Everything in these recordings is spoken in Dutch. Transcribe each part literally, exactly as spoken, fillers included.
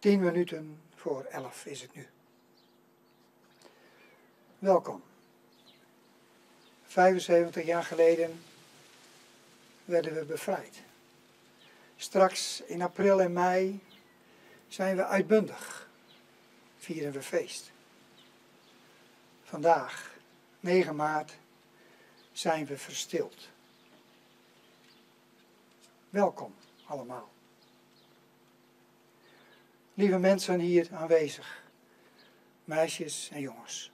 Tien minuten voor elf is het nu. Welkom. vijfenzeventig jaar geleden werden we bevrijd. Straks in april en mei zijn we uitbundig. Vieren we feest. Vandaag, negen maart, zijn we verstild. Welkom allemaal. Lieve mensen hier aanwezig, meisjes en jongens.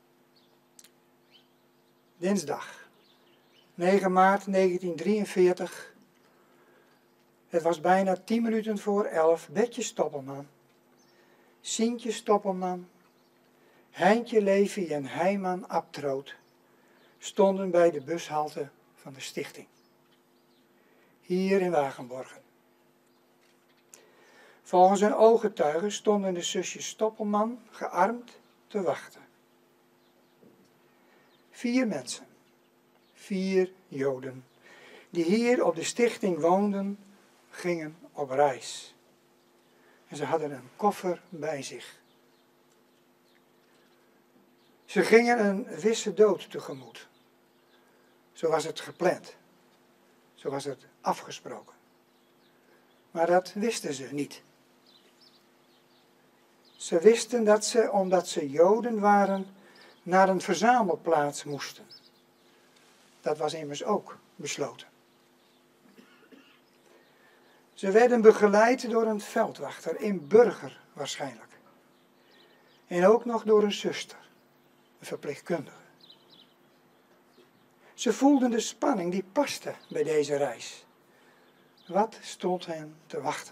Dinsdag, negen maart negentien drieënveertig. Het was bijna tien minuten voor elf. Betje Stoppelman, Sientje Stoppelman, Heintje Levi en Heiman Abtroot stonden bij de bushalte van de stichting. Hier in Wagenborgen. Volgens hun ooggetuigen stonden de zusjes Stoppelman gearmd te wachten. Vier mensen, vier Joden, die hier op de stichting woonden, gingen op reis. En ze hadden een koffer bij zich. Ze gingen een wisse dood tegemoet. Zo was het gepland. Zo was het afgesproken. Maar dat wisten ze niet. Ze wisten dat ze, omdat ze Joden waren, naar een verzamelplaats moesten. Dat was immers ook besloten. Ze werden begeleid door een veldwachter, een burger waarschijnlijk. En ook nog door een zuster, een verpleegkundige. Ze voelden de spanning die paste bij deze reis. Wat stond hen te wachten?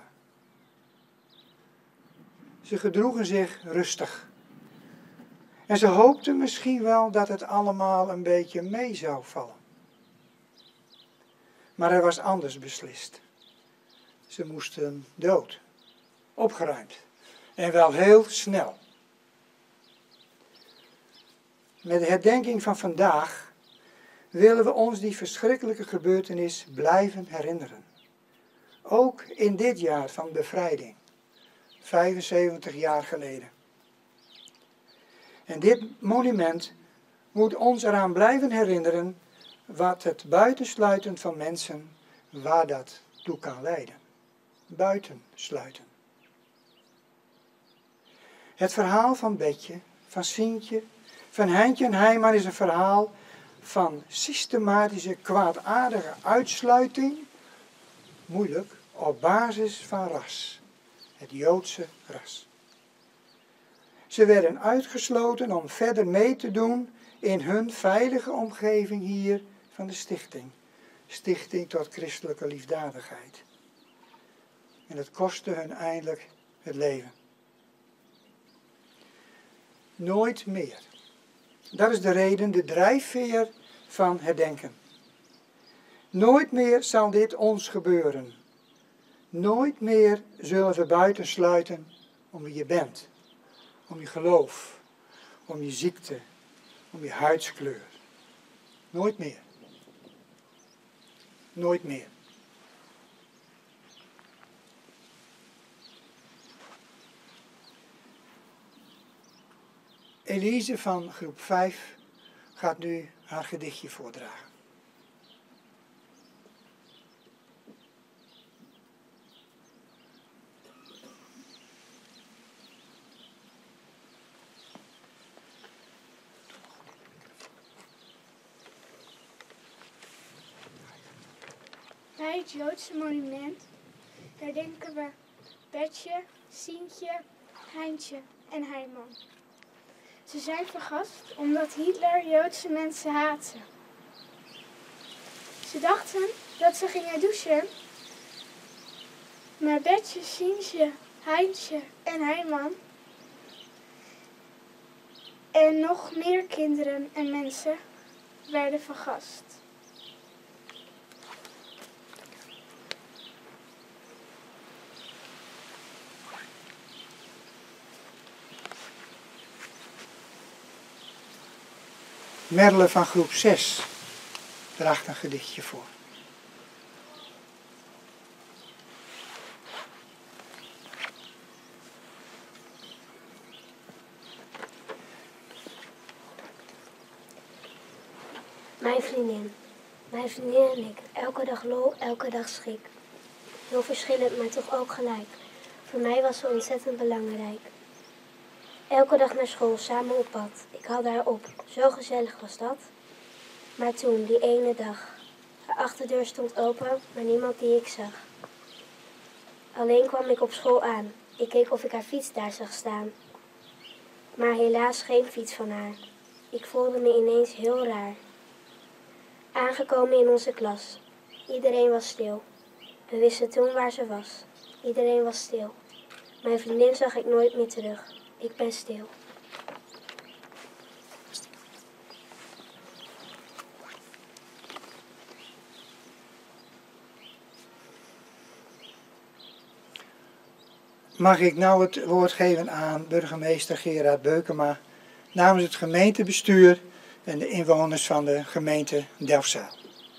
Ze gedroegen zich rustig. En ze hoopten misschien wel dat het allemaal een beetje mee zou vallen. Maar er was anders beslist. Ze moesten dood. Opgeruimd. En wel heel snel. Met de herdenking van vandaag willen we ons die verschrikkelijke gebeurtenis blijven herinneren. Ook in dit jaar van bevrijding. vijfenzeventig jaar geleden. En dit monument moet ons eraan blijven herinneren wat het buitensluiten van mensen, waar dat toe kan leiden. Buitensluiten. Het verhaal van Betje, van Sientje, van Heintje en Heiman is een verhaal van systematische kwaadaardige uitsluiting, moeilijk, op basis van ras. Het Joodse ras. Ze werden uitgesloten om verder mee te doen in hun veilige omgeving hier van de stichting. Stichting tot christelijke liefdadigheid. En het kostte hun eindelijk het leven. Nooit meer. Dat is de reden, de drijfveer van herdenken. Nooit meer zal dit ons gebeuren. Nooit meer zullen we buitensluiten om wie je bent. Om je geloof. Om je ziekte. Om je huidskleur. Nooit meer. Nooit meer. Elise van groep vijf gaat nu haar gedichtje voordragen. Bij het Joodse monument herdenken we Betje, Sientje, Heintje en Heiman. Ze zijn vergast omdat Hitler Joodse mensen haatte. Ze dachten dat ze gingen douchen, maar Betje, Sientje, Heintje en Heiman en nog meer kinderen en mensen werden vergast. Merle van groep zes draagt een gedichtje voor. Mijn vriendin. Mijn vriendin en ik. Elke dag lol, elke dag schrik. Heel verschillend, maar toch ook gelijk. Voor mij was ze ontzettend belangrijk. Elke dag naar school, samen op pad. Ik haalde haar op. Zo gezellig was dat. Maar toen, die ene dag. Haar achterdeur stond open, maar niemand die ik zag. Alleen kwam ik op school aan. Ik keek of ik haar fiets daar zag staan. Maar helaas geen fiets van haar. Ik voelde me ineens heel raar. Aangekomen in onze klas. Iedereen was stil. We wisten toen waar ze was. Iedereen was stil. Mijn vriendin zag ik nooit meer terug. Ik ben stil. Mag ik nou het woord geven aan burgemeester Gerard Beukema namens het gemeentebestuur en de inwoners van de gemeente Delfzijl.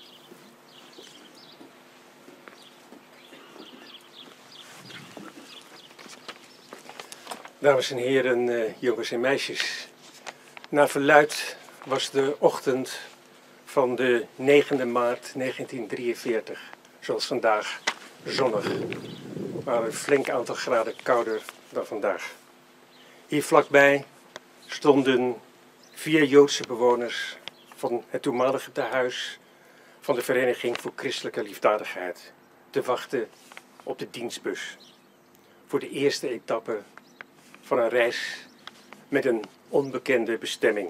Dames en heren, uh, jongens en meisjes. Naar verluidt was de ochtend van de negende maart negentien drieënveertig, zoals vandaag, zonnig, maar een flink aantal graden kouder dan vandaag. Hier vlakbij stonden vier Joodse bewoners van het toenmalige tehuis van de Vereniging voor Christelijke Liefdadigheid te wachten op de dienstbus voor de eerste etappe van een reis met een onbekende bestemming.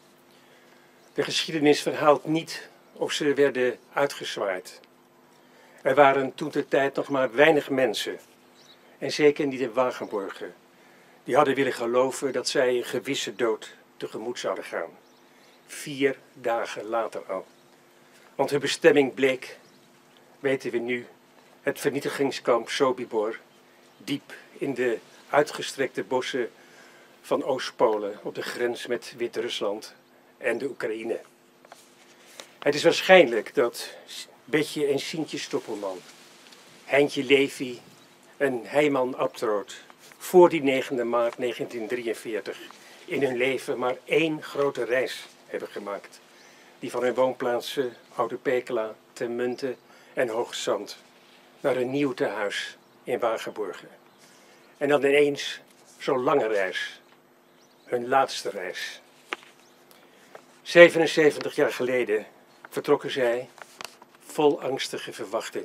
De geschiedenis verhaalt niet of ze werden uitgezwaaid. Er waren toentertijd nog maar weinig mensen, en zeker niet in Wagenborgen, die hadden willen geloven dat zij een gewisse dood tegemoet zouden gaan. Vier dagen later al. Want hun bestemming bleek, weten we nu, het vernietigingskamp Sobibor, diep in de uitgestrekte bossen van Oost-Polen op de grens met Wit-Rusland en de Oekraïne. Het is waarschijnlijk dat Betje en Sientje Stoppelman, Heintje Levy en Heiman Abtroot voor die negende maart negentien drieënveertig in hun leven maar één grote reis hebben gemaakt. Die van hun woonplaatsen Oude Pekela, Ten Munte en Hoogzand naar een nieuw tehuis in Wagenborgen. En dan ineens zo'n lange reis, hun laatste reis. zevenenzeventig jaar geleden vertrokken zij vol angstige verwachting.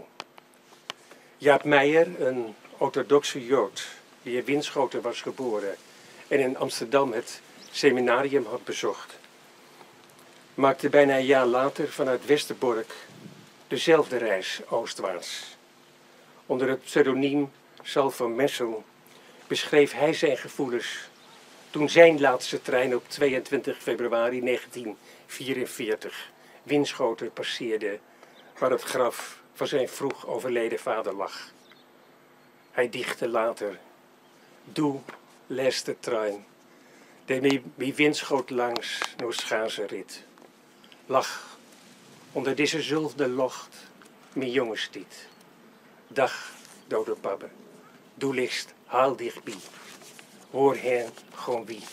Jaap Meijer, een orthodoxe Jood die in Winschoten was geboren en in Amsterdam het seminarium had bezocht, maakte bijna een jaar later vanuit Westerbork dezelfde reis oostwaarts. Onder het pseudoniem Sal van Messel beschreef hij zijn gevoelens toen zijn laatste trein op tweeëntwintig februari negentien vierenveertig Winschoten passeerde, waar het graf van zijn vroeg overleden vader lag. Hij dichtte later: "Du laatste trein, de wie Winschot langs nog schaarse rit, lag onder deze zulfde locht mijn jongestiet. Dag, dode pabbe, du ligt haal dichtbij, hoor hen gewoon wie."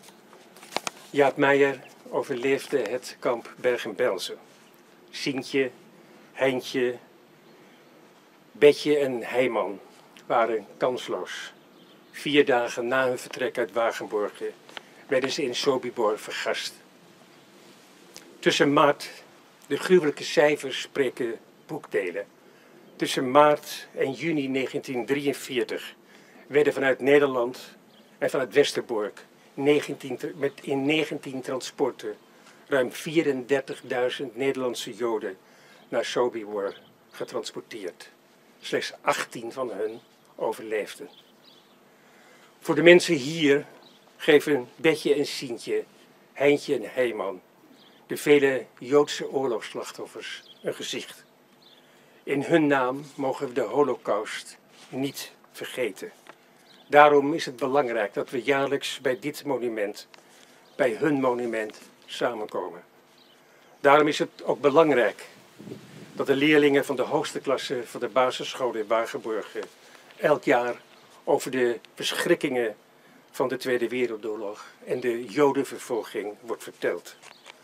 Jaap Meijer overleefde het kamp Bergen-Belsen. Sientje, Heintje, Betje en Heiman waren kansloos. Vier dagen na hun vertrek uit Wagenborgen werden ze in Sobibor vergast. Tussen maart, de gruwelijke cijfers spreken boekdelen. Tussen maart en juni negentien drieënveertig werden vanuit Nederland en vanuit Westerbork negentien, met in negentien transporten ruim vierendertigduizend Nederlandse Joden naar Sobibor getransporteerd. Slechts achttien van hen overleefden. Voor de mensen hier geven Betje en Sientje, Heintje en Heiman de vele Joodse oorlogsslachtoffers een gezicht. In hun naam mogen we de Holocaust niet vergeten. Daarom is het belangrijk dat we jaarlijks bij dit monument, bij hun monument, samenkomen. Daarom is het ook belangrijk dat de leerlingen van de hoogste klasse van de basisschool in Wagenborgen elk jaar over de verschrikkingen van de Tweede Wereldoorlog en de Jodenvervolging wordt verteld.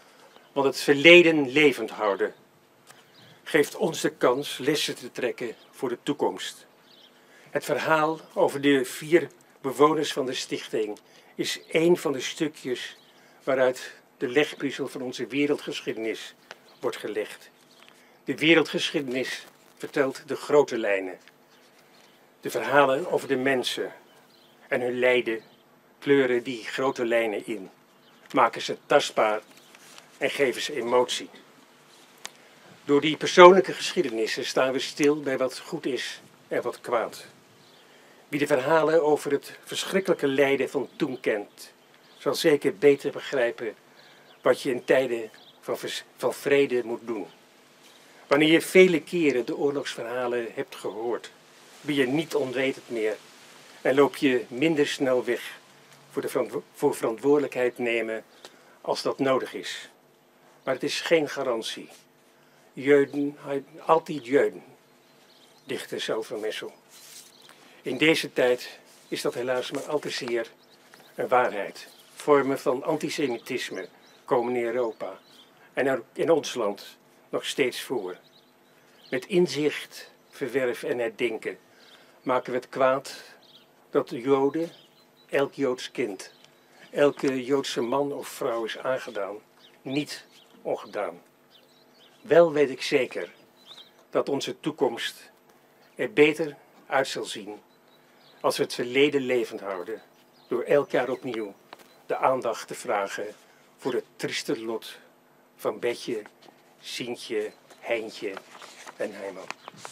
Want het verleden levend houden geeft ons de kans lessen te trekken voor de toekomst. Het verhaal over de vier bewoners van de stichting is één van de stukjes waaruit de legpuzzel van onze wereldgeschiedenis wordt gelegd. De wereldgeschiedenis vertelt de grote lijnen. De verhalen over de mensen en hun lijden kleuren die grote lijnen in, maken ze tastbaar en geven ze emotie. Door die persoonlijke geschiedenissen staan we stil bij wat goed is en wat kwaad. Wie de verhalen over het verschrikkelijke lijden van toen kent, zal zeker beter begrijpen wat je in tijden van, van vrede moet doen. Wanneer je vele keren de oorlogsverhalen hebt gehoord, ben je niet onwetend meer en loop je minder snel weg voor, de verantwo voor verantwoordelijkheid nemen als dat nodig is. Maar het is geen garantie. Joden, altijd Joden, dichtte Selve Messel. In deze tijd is dat helaas maar al te zeer een waarheid. Vormen van antisemitisme komen in Europa en in ons land nog steeds voor. Met inzicht, verwerf en herdenken maken we het kwaad dat de Joden, elk Joods kind, elke Joodse man of vrouw is aangedaan, niet ongedaan. Wel weet ik zeker dat onze toekomst er beter uit zal zien als we het verleden levend houden, door elk jaar opnieuw de aandacht te vragen voor het trieste lot van Betje, Sientje, Heintje en Heiman.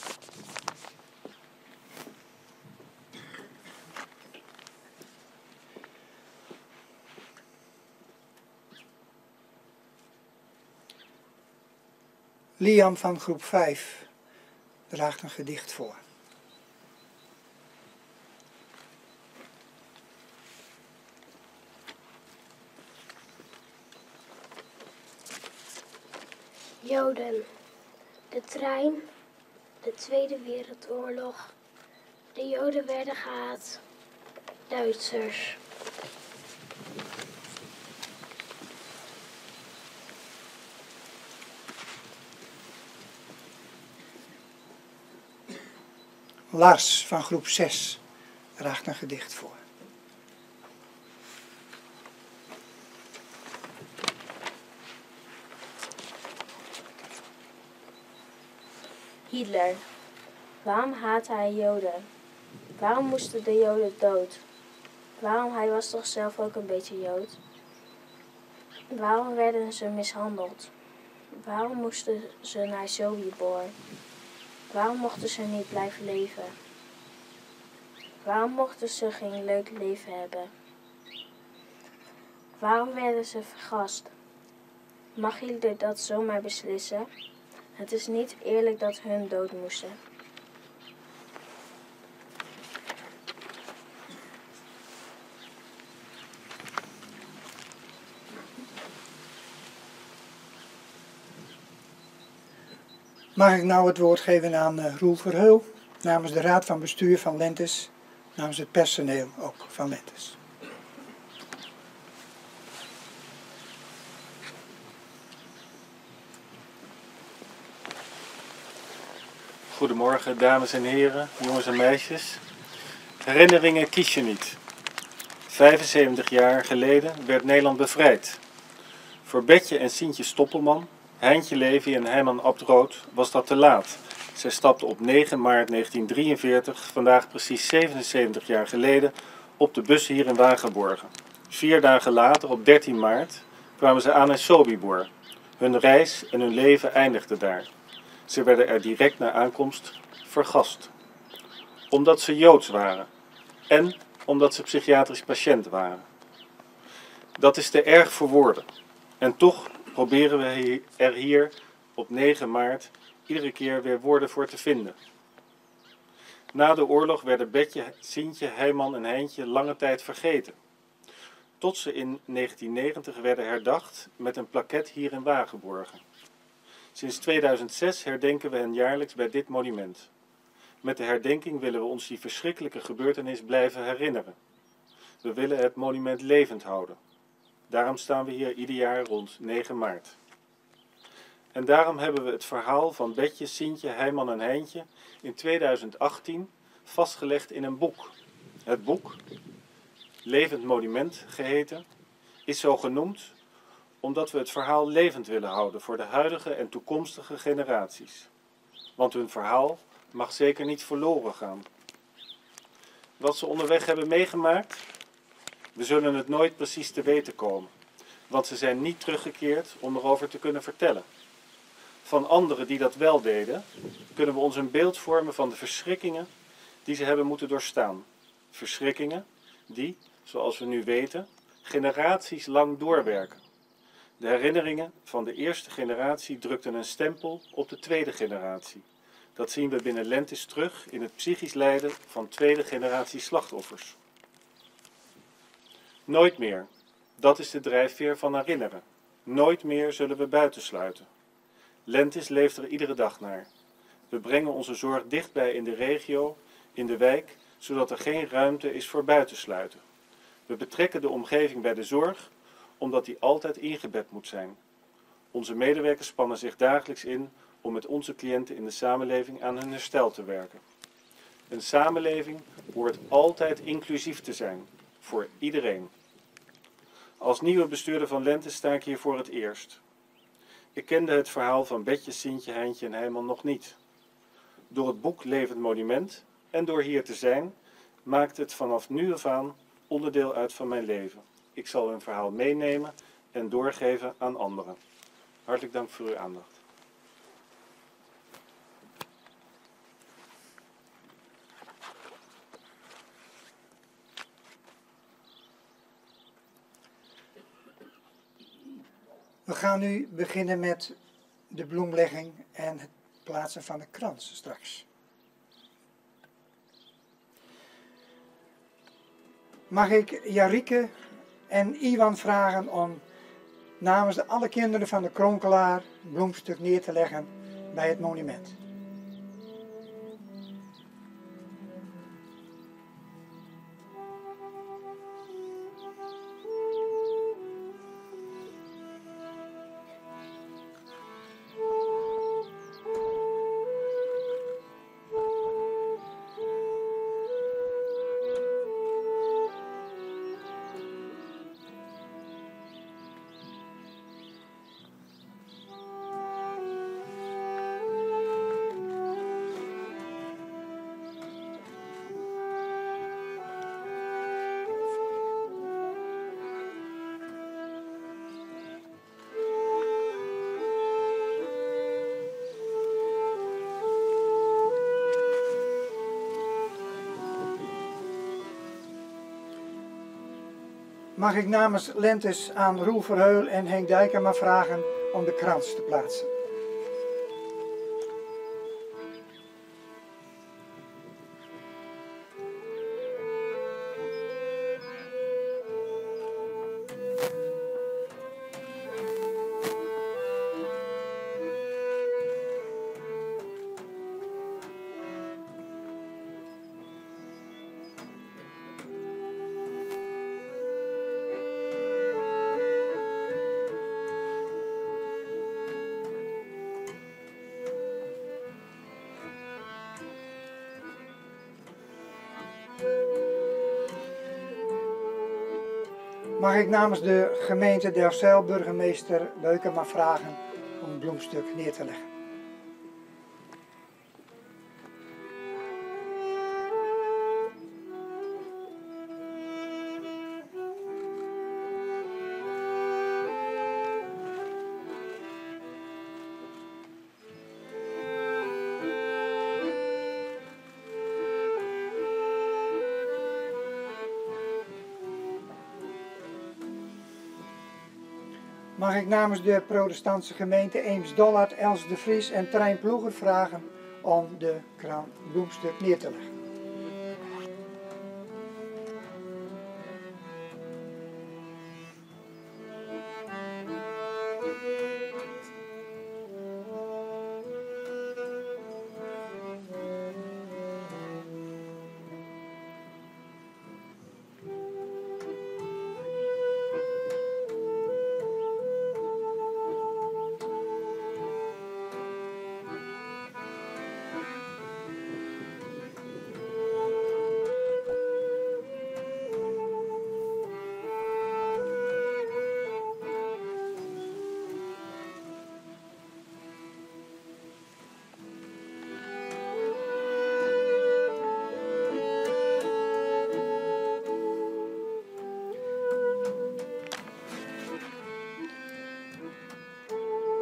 Liam van groep vijf draagt een gedicht voor. Joden, de trein, de Tweede Wereldoorlog, de Joden werden gehaat, Duitsers. Lars van groep zes draagt een gedicht voor. Hitler. Waarom haatte hij Joden? Waarom moesten de Joden dood? Waarom, hij was toch zelf ook een beetje Jood? Waarom werden ze mishandeld? Waarom moesten ze naar Sobibor? Waarom mochten ze niet blijven leven? Waarom mochten ze geen leuk leven hebben? Waarom werden ze vergast? Mag Hitler dat zomaar beslissen? Het is niet eerlijk dat hun dood moesten. Mag ik nou het woord geven aan uh, Roel Verheul, namens de Raad van Bestuur van Lentes, namens het personeel ook van Lentes. Goedemorgen dames en heren, jongens en meisjes. Herinneringen kies je niet. vijfenzeventig jaar geleden werd Nederland bevrijd. Voor Betje en Sientje Stoppelman, Heintje Levi en Heiman Abtroot was dat te laat. Zij stapten op negen maart negentien drieënveertig, vandaag precies zevenenzeventig jaar geleden, op de bus hier in Wagenborgen. Vier dagen later, op dertien maart, kwamen ze aan in Sobibor. Hun reis en hun leven eindigden daar. Ze werden er direct na aankomst vergast. Omdat ze Joods waren en omdat ze psychiatrisch patiënt waren. Dat is te erg voor woorden. En toch proberen we er hier op negen maart iedere keer weer woorden voor te vinden. Na de oorlog werden Betje, Sientje, Heiman en Heintje lange tijd vergeten. Tot ze in negentien negentig werden herdacht met een plaquette hier in Wagenborgen. Sinds tweeduizend zes herdenken we hen jaarlijks bij dit monument. Met de herdenking willen we ons die verschrikkelijke gebeurtenis blijven herinneren. We willen het monument levend houden. Daarom staan we hier ieder jaar rond negen maart. En daarom hebben we het verhaal van Betje, Sientje, Heiman en Heintje in tweeduizend achttien vastgelegd in een boek. Het boek, Levend Monument geheten, is zo genoemd omdat we het verhaal levend willen houden voor de huidige en toekomstige generaties. Want hun verhaal mag zeker niet verloren gaan. Wat ze onderweg hebben meegemaakt, we zullen het nooit precies te weten komen, want ze zijn niet teruggekeerd om erover te kunnen vertellen. Van anderen die dat wel deden, kunnen we ons een beeld vormen van de verschrikkingen die ze hebben moeten doorstaan. Verschrikkingen die, zoals we nu weten, generaties lang doorwerken. De herinneringen van de eerste generatie drukten een stempel op de tweede generatie. Dat zien we binnen Lentis terug in het psychisch lijden van tweede generatie slachtoffers. Nooit meer, dat is de drijfveer van herinneren. Nooit meer zullen we buitensluiten. Lentis leeft er iedere dag naar. We brengen onze zorg dichtbij in de regio, in de wijk, zodat er geen ruimte is voor buitensluiten. We betrekken de omgeving bij de zorg, omdat die altijd ingebed moet zijn. Onze medewerkers spannen zich dagelijks in om met onze cliënten in de samenleving aan hun herstel te werken. Een samenleving hoort altijd inclusief te zijn, voor iedereen. Als nieuwe bestuurder van Lentis sta ik hier voor het eerst. Ik kende het verhaal van Betje, Sientje, Heintje en Heiman nog niet. Door het boek Levend Monument en door hier te zijn, maakt het vanaf nu af aan onderdeel uit van mijn leven. Ik zal hun verhaal meenemen en doorgeven aan anderen. Hartelijk dank voor uw aandacht. We gaan nu beginnen met de bloemlegging en het plaatsen van de krans straks. Mag ik Jarike en Iwan vragen om namens de alle kinderen van de Kronkelaar een bloemstuk neer te leggen bij het monument. Mag ik namens Lentis aan Roel Verheul en Henk Dijkema vragen om de krans te plaatsen. Mag ik namens de gemeente Delfzijl burgemeester Beukema vragen om een bloemstuk neer te leggen. Mag ik namens de protestantse gemeente Eems-Dollard, Els de Vries en Trein Ploeger vragen om de kraan bloemstuk neer te leggen.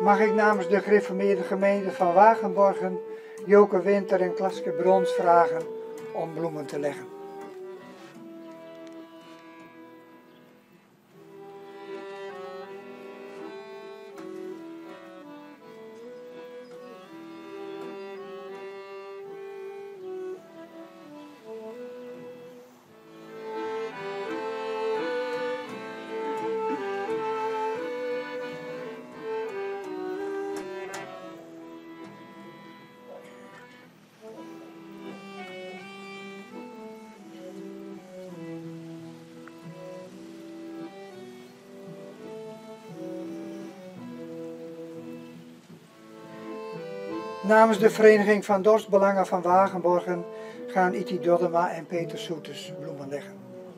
mag ik namens de gereformeerde gemeente van Wagenborgen Joke Winter en Klaske Brons vragen om bloemen te leggen. Namens de Vereniging van Dorpsbelangen van Wagenborgen gaan Iti Doddema en Peter Soetes bloemen leggen.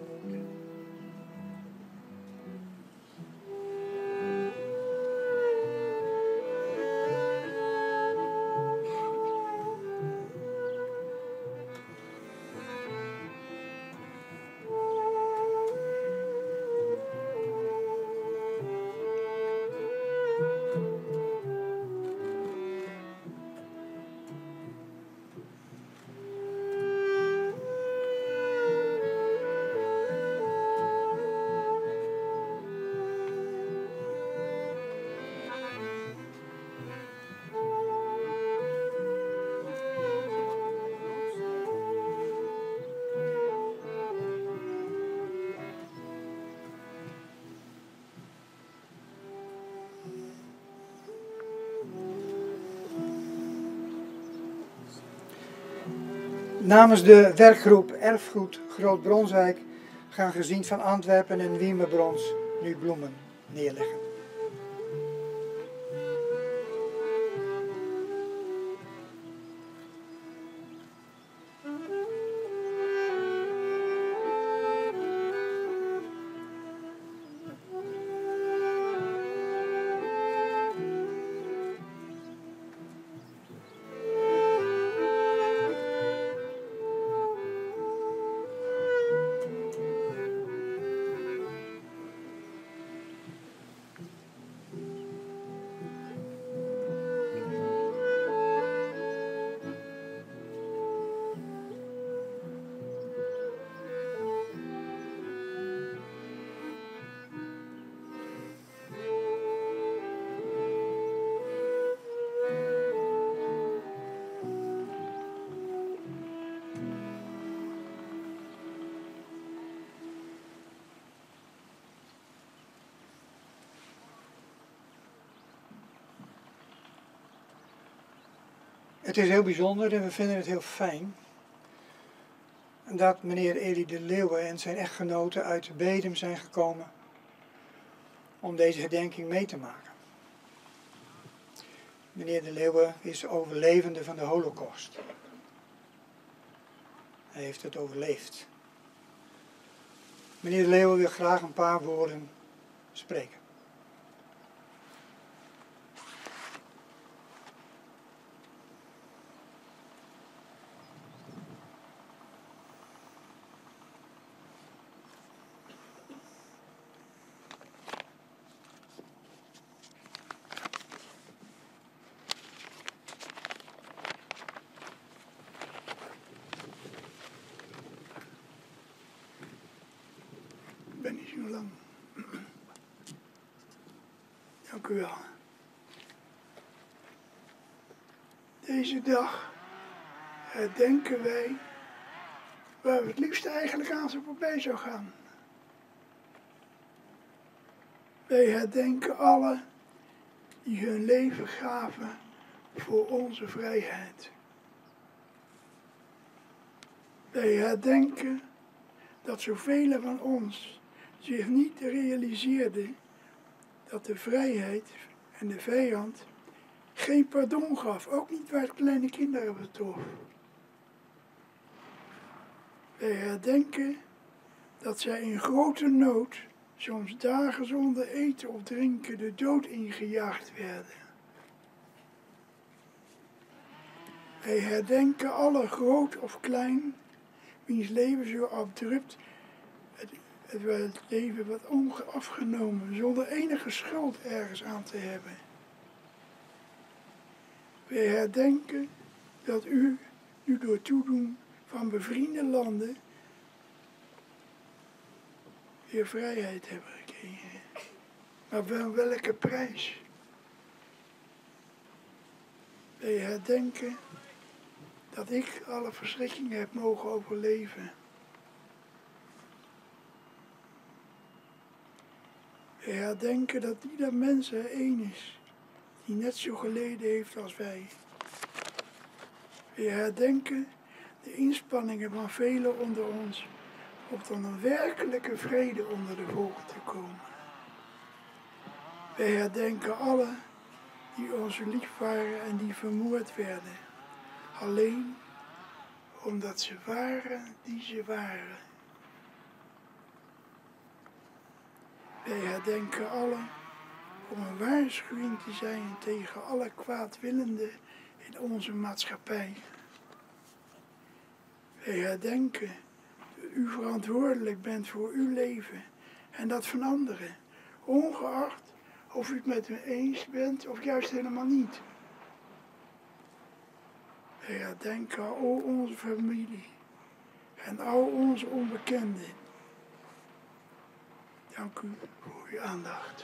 Namens de werkgroep Erfgoed Groot-Bronswijk gaan Gezien van Antwerpen en Wiemerbrons nu bloemen neerleggen. Het is heel bijzonder en we vinden het heel fijn dat meneer Elie de Leeuwe en zijn echtgenoten uit Bedum zijn gekomen om deze herdenking mee te maken. Meneer de Leeuwe is overlevende van de Holocaust. Hij heeft het overleefd. Meneer de Leeuwe wil graag een paar woorden spreken. Ben niet zo lang. Dank u wel. Deze dag herdenken wij waar we het liefst eigenlijk aan zo voorbij zou gaan. Wij herdenken allen die hun leven gaven voor onze vrijheid. Wij herdenken dat zoveel van ons zich niet realiseerden dat de vrijheid en de vijand geen pardon gaf, ook niet waar het kleine kinderen betrof. Wij herdenken dat zij in grote nood, soms dagen zonder eten of drinken, de dood ingejaagd werden. Wij herdenken alle groot of klein, wiens leven zo abrupt het, het, het leven wat afgenomen, zonder enige schuld ergens aan te hebben. Wij herdenken dat u nu door toedoen van bevriende landen weer vrijheid hebben gekregen. Maar wel welke prijs? Wij herdenken dat ik alle verschrikkingen heb mogen overleven. Wij herdenken dat ieder mens er één is, die net zo geleden heeft als wij. Wij herdenken de inspanningen van velen onder ons om tot een werkelijke vrede onder de volken te komen. Wij herdenken allen die ons lief waren en die vermoord werden, alleen omdat ze waren die ze waren. Wij herdenken allen om een waarschuwing te zijn tegen alle kwaadwillenden in onze maatschappij. Wij herdenken dat u verantwoordelijk bent voor uw leven en dat van anderen, ongeacht of u het met me eens bent of juist helemaal niet. Wij herdenken al onze familie en al onze onbekenden. Dank u voor uw aandacht.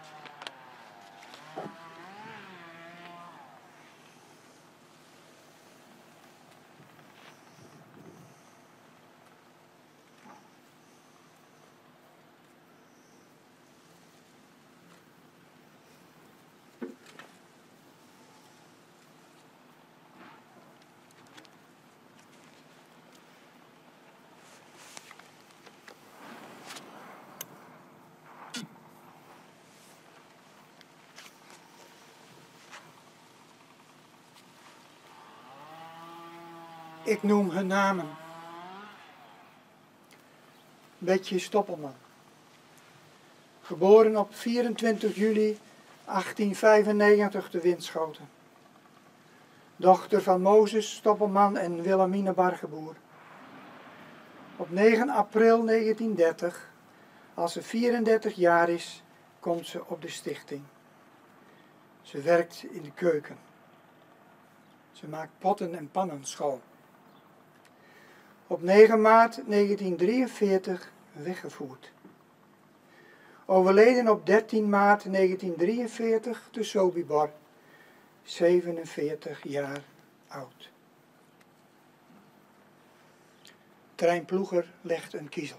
Ik noem hun namen. Betje Stoppelman. Geboren op vierentwintig juli achttienhonderdvijfennegentig te Winschoten. Dochter van Mozes Stoppelman en Wilhelmine Bargeboer. Op negen april negentiendertig, als ze vierendertig jaar is, komt ze op de stichting. Ze werkt in de keuken. Ze maakt potten en pannen schoon. Op negen maart negentiendrieënveertig weggevoerd. Overleden op dertien maart negentiendrieënveertig te Sobibor, zevenenveertig jaar oud. Treinploeger legt een kiezel.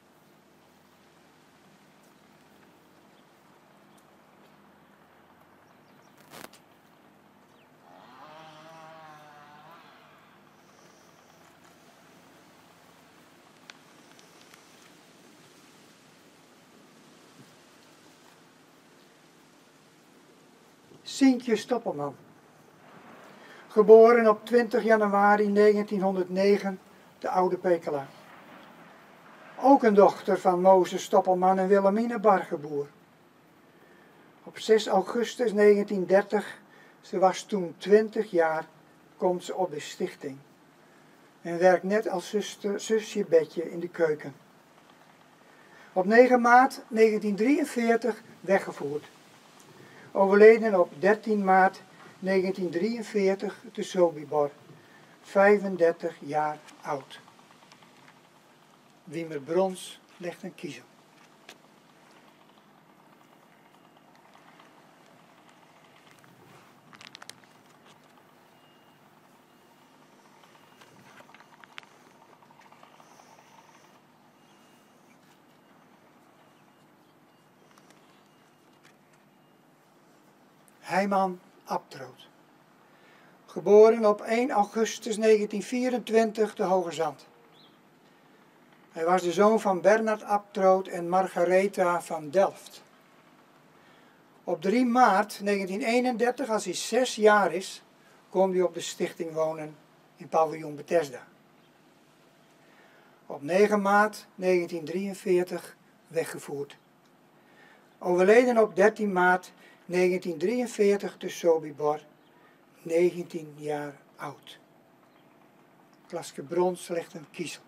Sientje Stoppelman. Geboren op twintig januari negentienhonderdnegen te Oude Pekela. Ook een dochter van Mozes Stoppelman en Wilhelmine Bargeboer. Op zes augustus negentiendertig, ze was toen twintig jaar, komt ze op de stichting. En werkt net als zuster, zusje Betje in de keuken. Op negen maart negentiendrieënveertig weggevoerd. Overleden op dertien maart negentiendrieënveertig te Sobibor, vijfendertig jaar oud. Wiemer Brons legt een kiezel. Heiman Abtroot. Geboren op één augustus negentienvierentwintig te Hogerzand. Hij was de zoon van Bernard Abtroot en Margaretha van Delft. Op drie maart negentieneenendertig, als hij zes jaar is, komt hij op de stichting wonen in paviljoen Bethesda. Op negen maart negentiendrieënveertig weggevoerd. Overleden op dertien maart negentiendrieënveertig te Sobibor, negentien jaar oud. Klaske Brons legt een kiezel.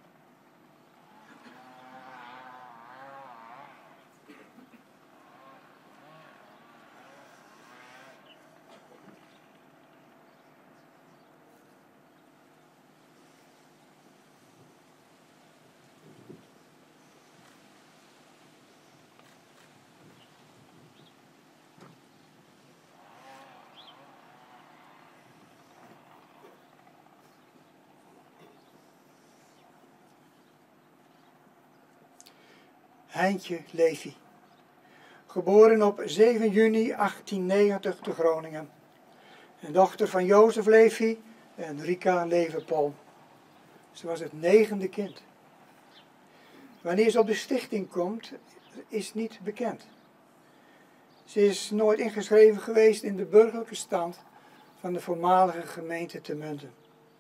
Heintje Levy. Geboren op zeven juni achttiennegentig te Groningen. Een dochter van Jozef Levy en Rika Levenpol. Ze was het negende kind. Wanneer ze op de stichting komt, is niet bekend. Ze is nooit ingeschreven geweest in de burgerlijke stand van de voormalige gemeente Termunten.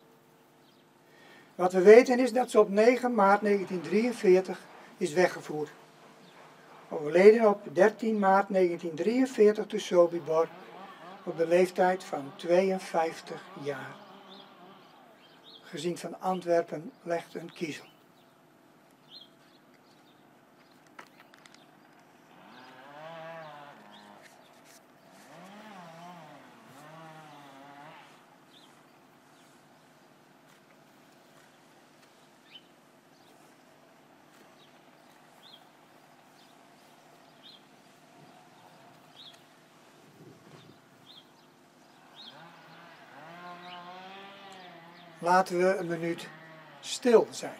Wat we weten is dat ze op negen maart negentiendrieënveertig is weggevoerd. Overleden op dertien maart negentiendrieënveertig te Sobibor op de leeftijd van tweeënvijftig jaar. Gezien van Antwerpen legt een kiezel. Laten we een minuut stil zijn.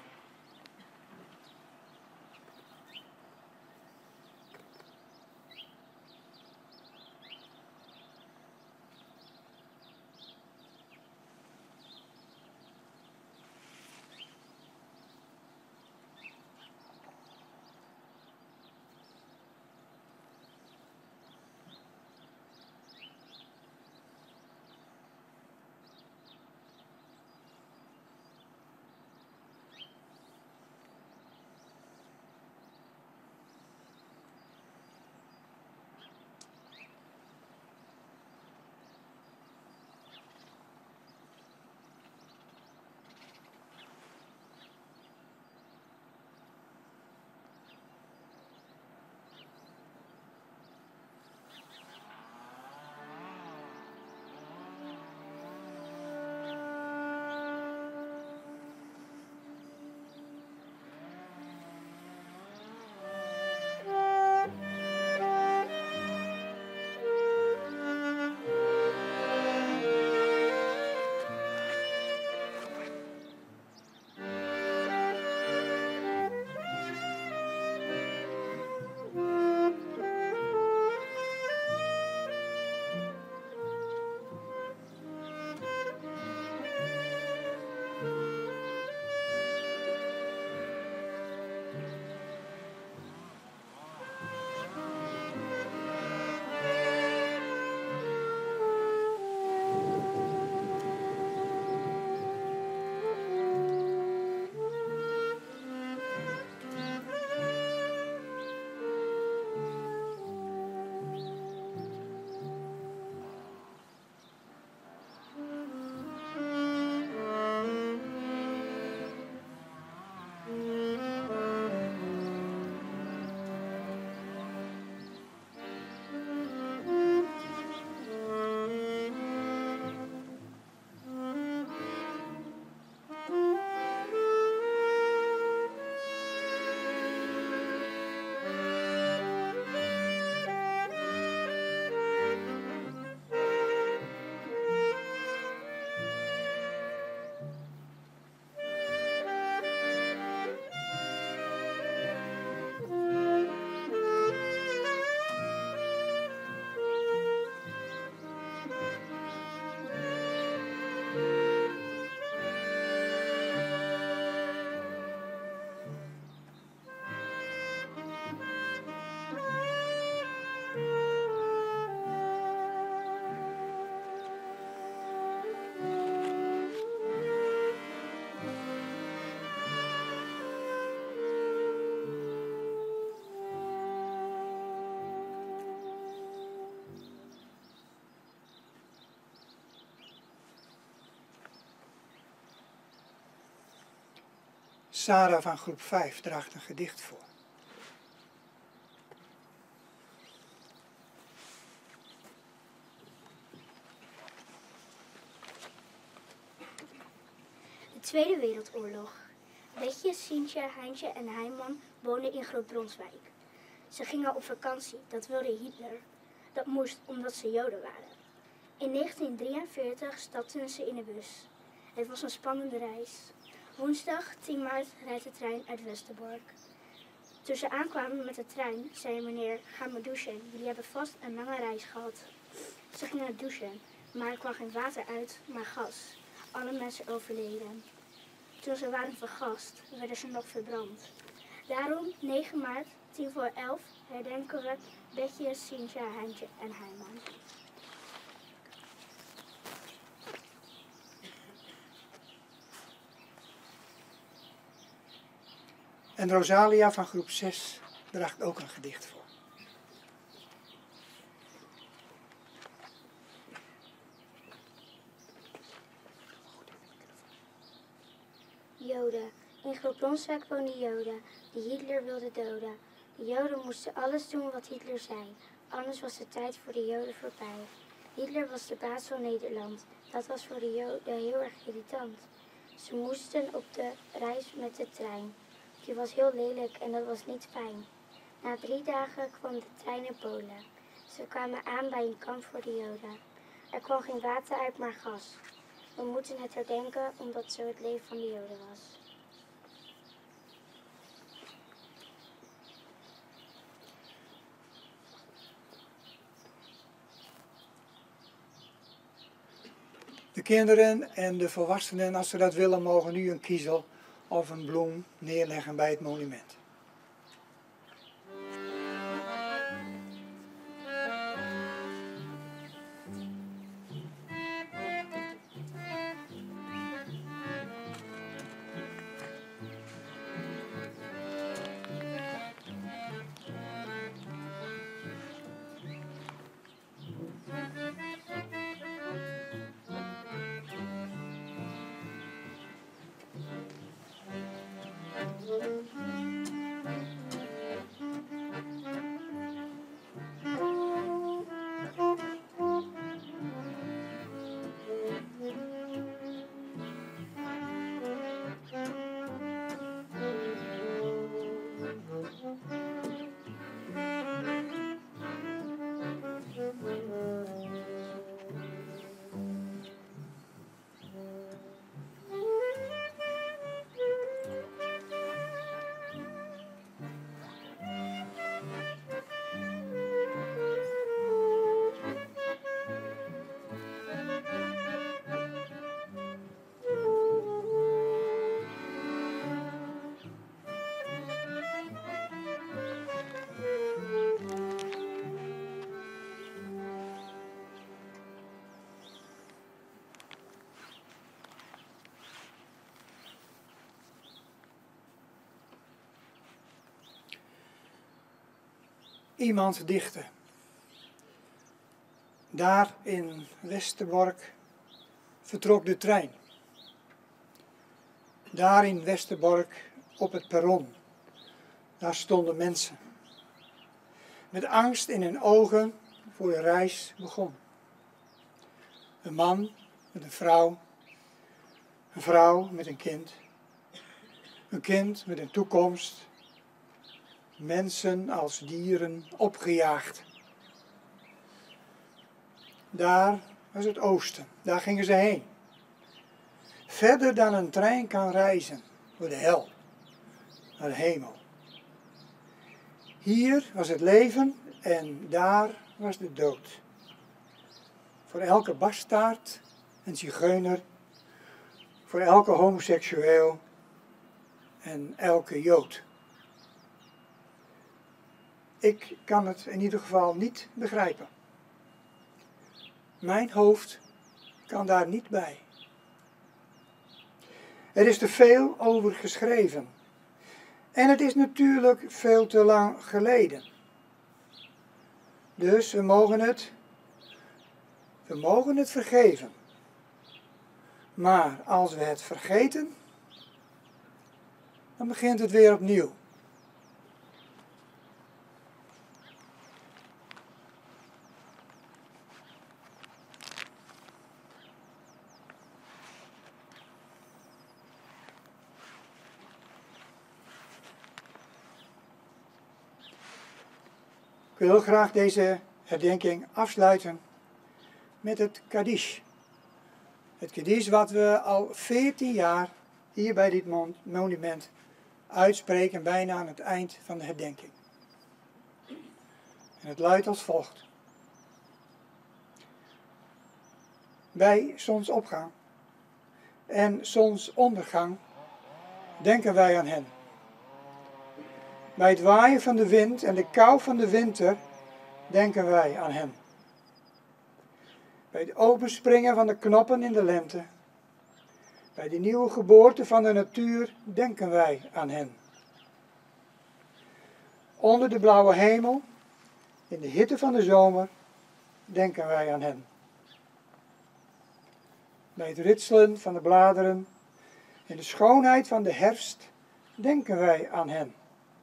Sarah van groep vijf draagt een gedicht voor. De Tweede Wereldoorlog. Betje, Sientje, Heintje en Heiman woonden in Groot-Bronswijk. Ze gingen op vakantie, dat wilde Hitler. Dat moest omdat ze Joden waren. In negentien drieënveertig stapten ze in de bus. Het was een spannende reis. Woensdag tien maart rijdt de trein uit Westerbork. Toen ze aankwamen met de trein, zei meneer, ga maar douchen. Jullie hebben vast een lange reis gehad. Ze gingen douchen, maar er kwam geen water uit, maar gas. Alle mensen overleden. Toen ze waren vergast, werden ze nog verbrand. Daarom, negen maart, tien voor elf, herdenken we Betje, Sintja, Heintje en Heiman. En Rosalia van groep zes draagt ook een gedicht voor. Joden. In Groot-Bronswijk woonde Joden, die Hitler wilde doden. De Joden moesten alles doen wat Hitler zei, anders was de tijd voor de Joden voorbij. Hitler was de baas van Nederland, dat was voor de Joden heel erg irritant. Ze moesten op de reis met de trein. Die was heel lelijk en dat was niet fijn. Na drie dagen kwam de trein in Polen. Ze kwamen aan bij een kamp voor de Joden. Er kwam geen water uit, maar gas. We moeten het herdenken omdat zo het leven van de Joden was. De kinderen en de volwassenen, als ze dat willen, mogen nu een kiezel of een bloem neerleggen bij het monument. Iemand dichten. Daar in Westerbork vertrok de trein. Daar in Westerbork op het perron, daar stonden mensen. Met angst in hun ogen voor de reis begon. Een man met een vrouw, een vrouw met een kind, een kind met een toekomst. Mensen als dieren opgejaagd. Daar was het oosten, daar gingen ze heen. Verder dan een trein kan reizen, door de hel, naar de hemel. Hier was het leven en daar was de dood. Voor elke bastaard en zigeuner, voor elke homoseksueel en elke Jood. Ik kan het in ieder geval niet begrijpen. Mijn hoofd kan daar niet bij. Er is te veel over geschreven. En het is natuurlijk veel te lang geleden. Dus we mogen het, we mogen het vergeven. Maar als we het vergeten, dan begint het weer opnieuw. Ik wil graag deze herdenking afsluiten met het Kaddish. Het Kaddish wat we al veertien jaar hier bij dit monument uitspreken bijna aan het eind van de herdenking. En het luidt als volgt. Bij zonsopgang en zonsondergang denken wij aan hen. Bij het waaien van de wind en de kou van de winter denken wij aan hen. Bij het openspringen van de knoppen in de lente, bij de nieuwe geboorte van de natuur denken wij aan hen. Onder de blauwe hemel, in de hitte van de zomer, denken wij aan hen. Bij het ritselen van de bladeren, in de schoonheid van de herfst, denken wij aan hen.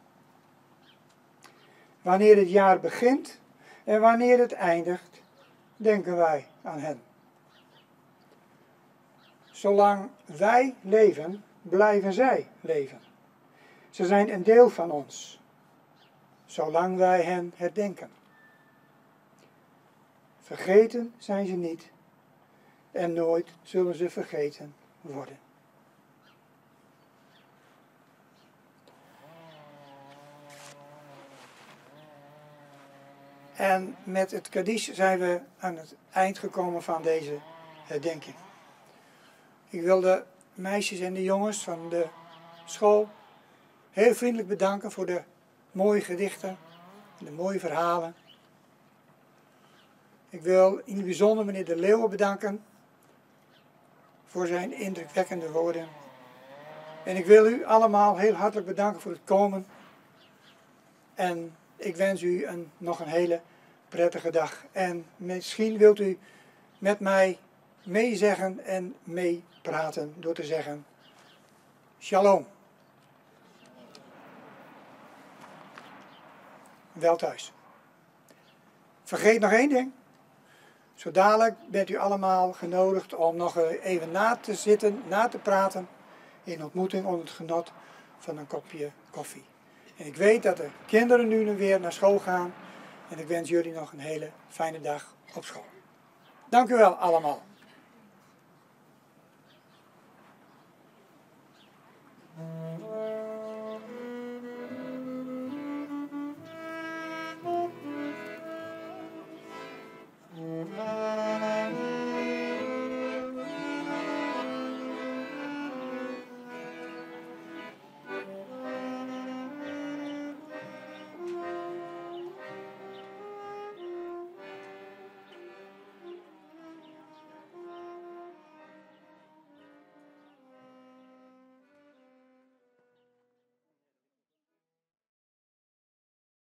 Wanneer het jaar begint en wanneer het eindigt, denken wij aan hen. Zolang wij leven, blijven zij leven. Ze zijn een deel van ons, zolang wij hen herdenken. Vergeten zijn ze niet en nooit zullen ze vergeten worden. En met het Kaddish zijn we aan het eind gekomen van deze herdenking. Ik wil de meisjes en de jongens van de school heel vriendelijk bedanken voor de mooie gedichten, de mooie verhalen. Ik wil in het bijzonder meneer De Leeuwen bedanken voor zijn indrukwekkende woorden. En ik wil u allemaal heel hartelijk bedanken voor het komen. En ik wens u een, nog een hele prettige dag. En misschien wilt u met mij meezeggen en meepraten door te zeggen Shalom. Wel thuis. Vergeet nog één ding. Zo dadelijk bent u allemaal genodigd om nog even na te zitten, na te praten in ontmoeting onder het genot van een kopje koffie. En ik weet dat de kinderen nu weer naar school gaan en ik wens jullie nog een hele fijne dag op school. Dank u wel allemaal. Mm-hmm.